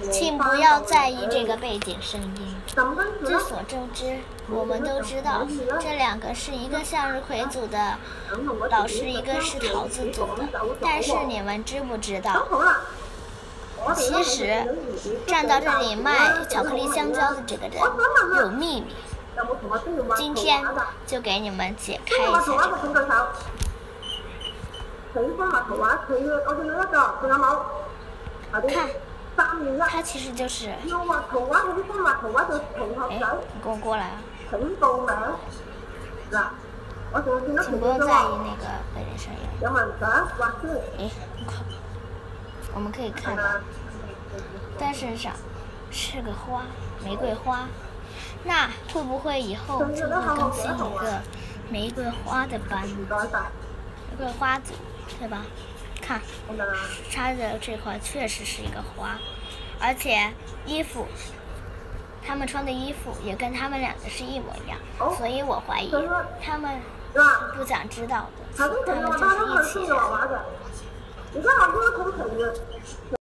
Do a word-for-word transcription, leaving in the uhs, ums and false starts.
请不要在意这个背景声音。众所周知，我们都知道这两个是一个向日葵组的老师，一个是桃子组的。但是你们知不知道，其实站到这里卖巧克力香蕉的这个人有秘密。今天就给你们解开一下这个。看，它其实就是，哎，你跟我过来啊！请不要在意那个背景声音。哎，我们可以看到，它身上是个花，玫瑰花。那会不会以后就会更新一个玫瑰花的班？玫瑰花组，对吧？看，插的这块确实是一个花，而且衣服，他们穿的衣服也跟他们两个是一模一样，所以我怀疑他们是不想知道的，他们就是一起人。